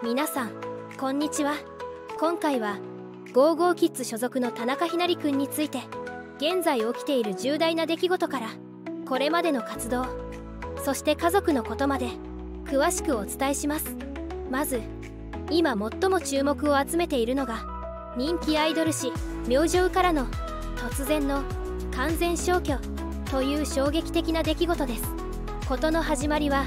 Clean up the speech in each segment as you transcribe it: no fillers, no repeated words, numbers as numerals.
皆さんこんにちは。今回はゴーゴーキッズ所属の田中ひなりくんについて、現在起きている重大な出来事からこれまでの活動、そして家族のことまで詳しくお伝えします。まず今最も注目を集めているのが、人気アイドル誌「明星」からの突然の完全消去という衝撃的な出来事です。事の始まりは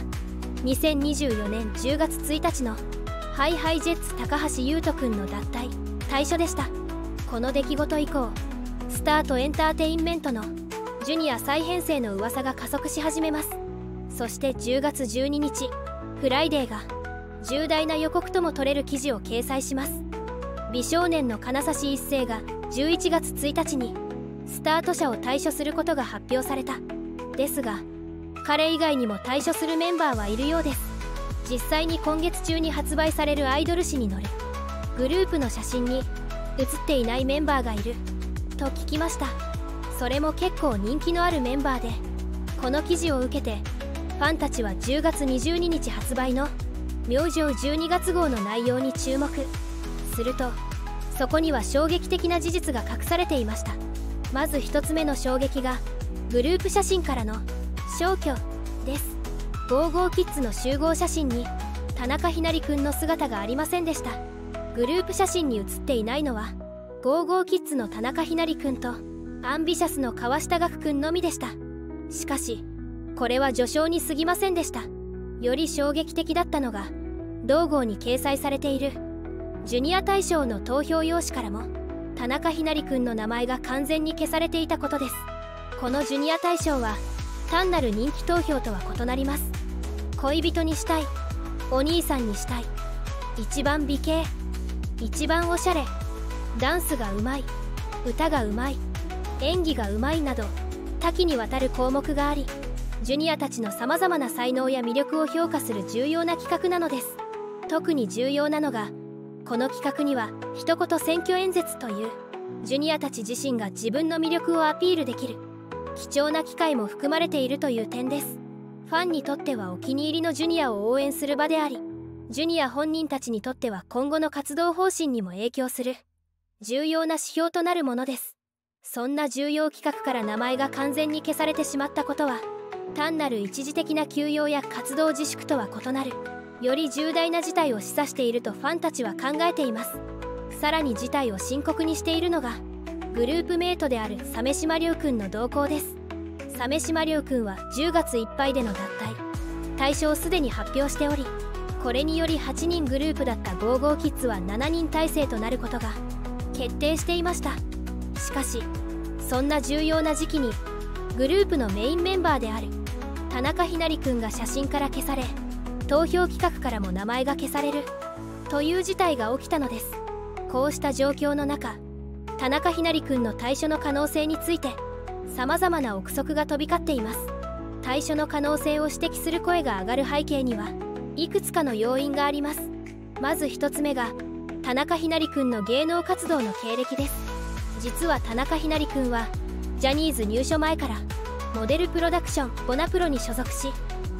2024年10月1日のＨｉＨｉＪets高橋優斗くんの脱退・退所でした。この出来事以降、スタートエンターテインメントのジュニア再編成の噂が加速し始めます。そして10月12日、フライデーが重大な予告とも取れる記事を掲載します。美少年の金指一世が11月1日にスタート社を退所することが発表された。ですが彼以外にも退所するメンバーはいるようです。実際に今月中に発売されるアイドル誌に載るグループの写真に写っていないメンバーがいると聞きました。それも結構人気のあるメンバーで、この記事を受けてファンたちは10月22日発売の明星12月号の内容に注目すると、そこには衝撃的な事実が隠されていました。まず一つ目の衝撃がグループ写真からの消去です。ゴーゴーキッズの集合写真に田中ひなりくんの姿がありませんでした。グループ写真に写っていないのはゴーゴーキッズの田中ひなりくんとアンビシャスの川下岳くんのみでした。しかしこれは序章に過ぎませんでした。より衝撃的だったのが、同号に掲載されているジュニア大賞の投票用紙からも田中ひなりくんの名前が完全に消されていたことです。このジュニア大賞は単なる人気投票とは異なります。恋人にしたい、お兄さんにしたい、一番美形、一番おしゃれ、ダンスがうまい、歌がうまい、演技がうまいなど多岐にわたる項目があり、ジュニアたちのさまざまな才能や魅力を評価する重要な企画なのです。特に重要なのが、この企画には一言選挙演説というジュニアたち自身が自分の魅力をアピールできる貴重な機会も含まれているという点です。ファンにとってはお気に入りのジュニアを応援する場であり、ジュニア本人たちにとっては今後の活動方針にも影響する重要な指標となるものです。そんな重要企画から名前が完全に消されてしまったことは、単なる一時的な休養や活動自粛とは異なるより重大な事態を示唆しているとファンたちは考えています。さらに事態を深刻にしているのがグループメイトである鮫島亮君の動向です。鮫島亮君は10月いっぱいでの脱退・退所をすでに発表しており、これにより8人グループだったゴーゴーキッズは7人体制となることが決定していました。しかしそんな重要な時期にグループのメインメンバーである田中ひなりくんが写真から消され、投票企画からも名前が消されるという事態が起きたのです。こうした状況の中、田中ひなりくんの退所の可能性についてさまざまな憶測が飛び交っています。退所の可能性を指摘する声が上がる背景にはいくつかの要因があります。まず一つ目が田中ひなりくんの芸能活動の経歴です。実は田中ひなりくんはジャニーズ入所前からモデルプロダクションボナプロに所属し、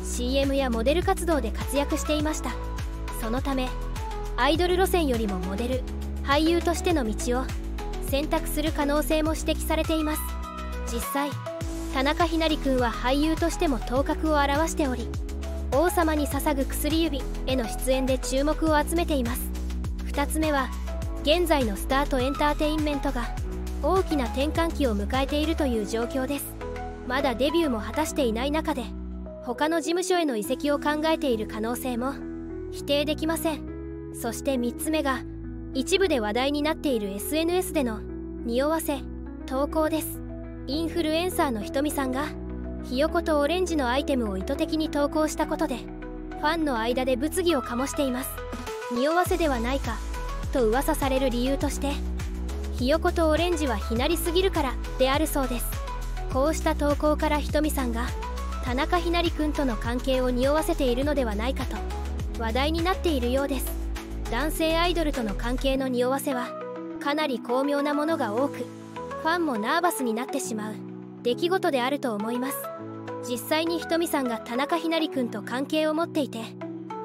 CM やモデル活動で活躍していました。そのためアイドル路線よりもモデル・俳優としての道を選択する可能性も指摘されています。実際田中ひなりくんは俳優としても頭角を現しており、王様に捧ぐ薬指への出演で注目を集めています。2つ目は現在のスタートエンターテインメントが大きな転換期を迎えているという状況です。まだデビューも果たしていない中で他の事務所への移籍を考えている可能性も否定できません。そして3つ目が一部で話題になっている SNS での匂わせ投稿です。インフルエンサーのひとみさんがひよことオレンジのアイテムを意図的に投稿したことでファンの間で物議を醸しています。匂わせではないかと噂される理由として、ひよことオレンジはひなりすぎるからであるそうです。こうした投稿からひとみさんが田中ひなりくんとの関係を匂わせているのではないかと話題になっているようです。男性アイドルとの関係の匂わせはかなり巧妙なものが多く、ファンもナーバスになってしまう出来事であると思います。実際にひとみさんが田中ひなりくんと関係を持っていて、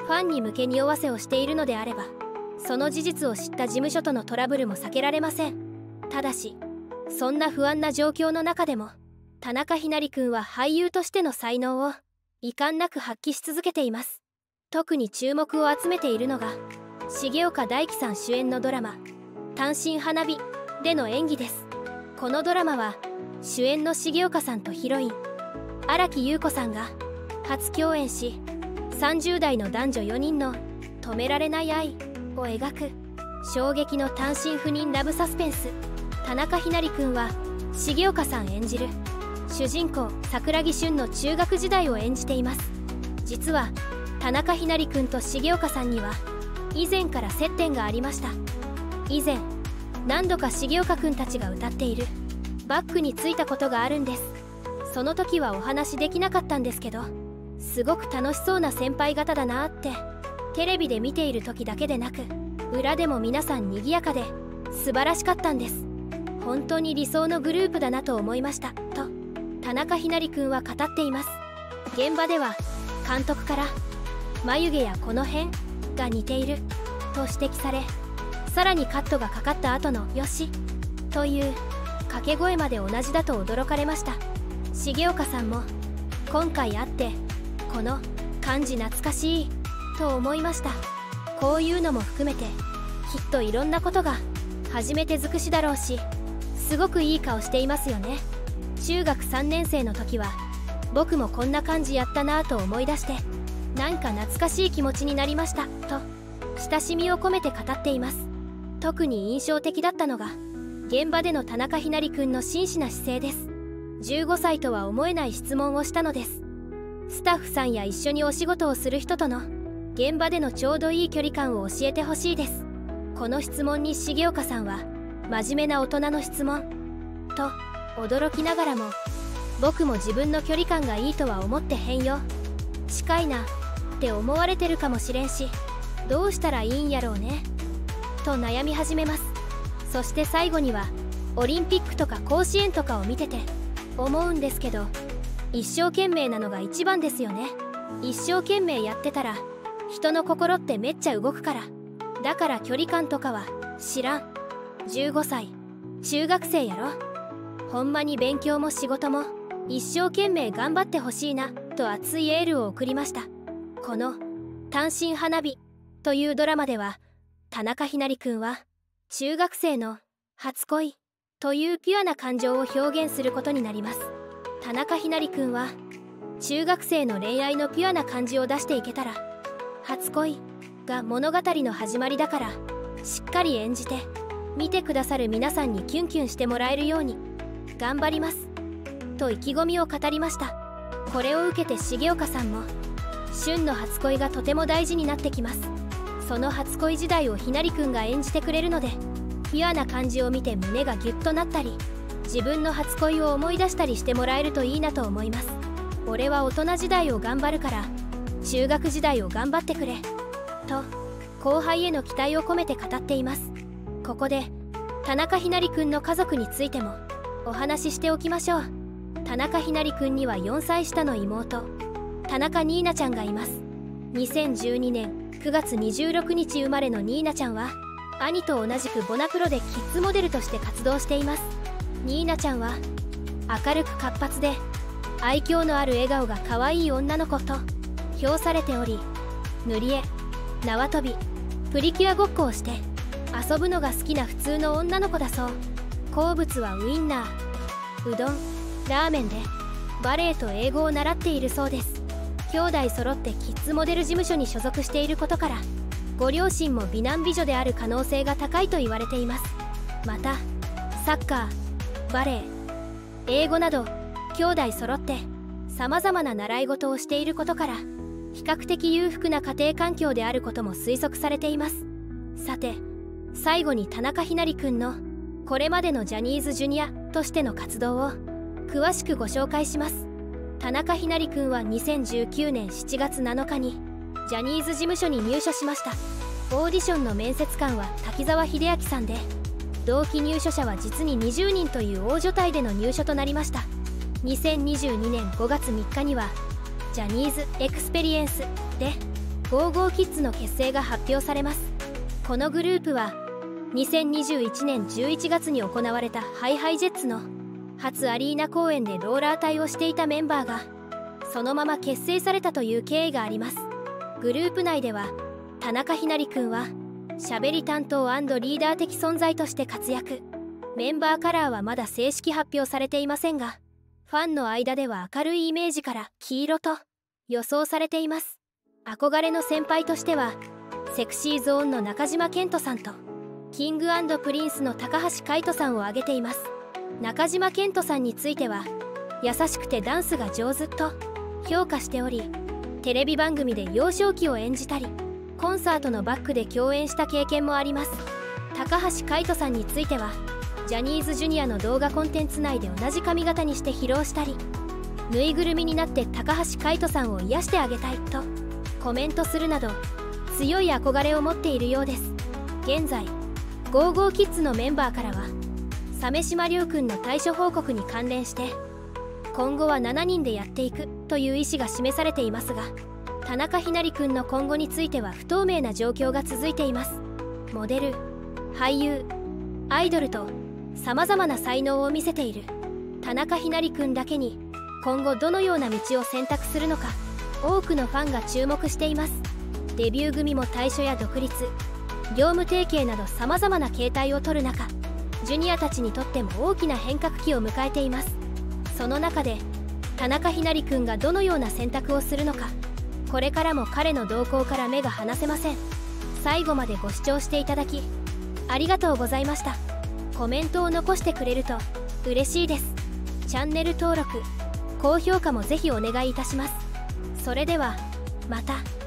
ファンに向け匂わせをしているのであれば、その事実を知った事務所とのトラブルも避けられません。ただしそんな不安な状況の中でも田中ひなりくんは俳優としての才能を遺憾なく発揮し続けています。特に注目を集めているのが重岡大毅さん主演のドラマ「単身花日」での演技です。このドラマは主演の重岡さんとヒロイン荒木優子さんが初共演し、30代の男女4人の止められない愛を描く衝撃の単身赴任ラブサスペンス。田中ひなりくんは重岡さん演じる主人公桜木舜の中学時代を演じています。実は田中ひなりくんと重岡さんには以前から接点がありました。以前何度か重岡くんたちが歌っているバックについたことがあるんです。その時はお話できなかったんですけど、すごく楽しそうな先輩方だなってテレビで見ている時だけでなく裏でも皆さん賑やかで素晴らしかったんです。本当に理想のグループだなと思いましたと田中ひなりくんは語っています。現場では監督から眉毛やこの辺が似ていると指摘され、さらにカットがかかった後のよしという掛け声まで同じだと驚かれました。重岡さんも今回会ってこの感じ懐かしいと思いました。こういうのも含めてきっといろんなことが初めて尽くしだろうし、すごくいい顔していますよね。中学3年生の時は僕もこんな感じやったなぁと思い出して、なんか懐かしい気持ちになりましたと親しみを込めて語っています。特に印象的だったのが現場での田中ひなりくんの真摯な姿勢です。15歳とは思えない質問をしたのです。スタッフさんや一緒にお仕事をする人との現場でのちょうどいい距離感を教えてほしいです。この質問に重岡さんは真面目な大人の質問と驚きながらも、僕も自分の距離感がいいとは思ってへんよ、近いなって思われてるかもしれんし、どうしたらいいんやろうねと悩み始めます。そして最後にはオリンピックとか甲子園とかを見てて思うんですけど、一生懸命なのが一番ですよね。一生懸命やってたら人の心ってめっちゃ動くから。だから距離感とかは知らん。15歳中学生やろ。ほんまに勉強も仕事も一生懸命頑張ってほしいなと熱いエールを送りました。この「単身花日」というドラマでは田中ひなりくんは中学生の初恋というピュアな感情を表現することになります。田中ひなりくんは中学生の恋愛のピュアな感じを出していけたら、初恋が物語の始まりだからしっかり演じて見てくださる皆さんにキュンキュンしてもらえるように頑張りますと意気込みを語りました。これを受けて重岡さんも旬の初恋がとても大事になってきます。その初恋時代をひなりくんが演じてくれるので、ピュアな感じを見て胸がギュッとなったり、自分の初恋を思い出したりしてもらえるといいなと思います。俺は大人時代を頑張るから中学時代を頑張ってくれと後輩への期待を込めて語っています。ここで田中ひなりくんの家族についてもお話ししておきましょう。田中ひなりくんには4歳下の妹田中ニーナちゃんがいます。2012年9月26日生まれのニーナちゃんは兄と同じくボナクロでキッズモデルとして活動しています。ニーナちゃんは明るく活発で愛嬌のある笑顔が可愛い女の子と評されており、塗り絵、縄跳び、プリキュアごっこをして遊ぶのが好きな普通の女の子だそう。好物はウインナー、うどん、ラーメンでバレエと英語を習っているそうです。兄弟揃ってキッズモデル事務所に所属していることからご両親も美男美女である可能性が高いと言われています。またサッカー、バレエ、英語など兄弟揃ってさまざまな習い事をしていることから比較的裕福な家庭環境であることも推測されています。さて最後に田中ひなりくんのこれまでのジャニーズジュニアとしての活動を詳しくご紹介します。田中ひなりくんは2019年7月7日にジャニーズ事務所に入所しました。オーディションの面接官は滝沢秀明さんで、同期入所者は実に20人という大所帯での入所となりました。2022年5月3日にはジャニーズエクスペリエンスでゴーゴーキッズの結成が発表されます。このグループは2021年11月に行われたHiHiJetsの初アリーナ公演でローラー隊をしていたメンバーがそのまま結成されたという経緯があります。グループ内では田中ひなりくんはしゃべり担当&リーダー的存在として活躍。メンバーカラーはまだ正式発表されていませんが、ファンの間では明るいイメージから黄色と予想されています。憧れの先輩としてはセクシーゾーンの中島健人さんとキング&プリンスの高橋海人さんを挙げています。中島健人さんについては優しくてダンスが上手と評価しており、テレビ番組で幼少期を演じたりコンサートのバックで共演した経験もあります。高橋海人さんについてはジャニーズジュニアの動画コンテンツ内で同じ髪型にして披露したり、ぬいぐるみになって高橋海人さんを癒してあげたいとコメントするなど強い憧れを持っているようです。現在ゴーゴーキッズのメンバーからは鮫島亮君の対処報告に関連して今後は7人でやっていくという意思が示されていますが、田中ひなりくんの今後については不透明な状況が続いています。モデル、俳優、アイドルとさまざまな才能を見せている田中ひなりくんだけに今後どのような道を選択するのか多くのファンが注目しています。デビュー組も退所や独立、業務提携などさまざまな形態を取る中、ジュニアたちにとっても大きな変革期を迎えています。その中で田中ひなりくんがどのような選択をするのか、これからも彼の動向から目が離せません。最後までご視聴していただきありがとうございました。コメントを残してくれると嬉しいです。チャンネル登録、高評価もぜひお願いいたします。それではまた。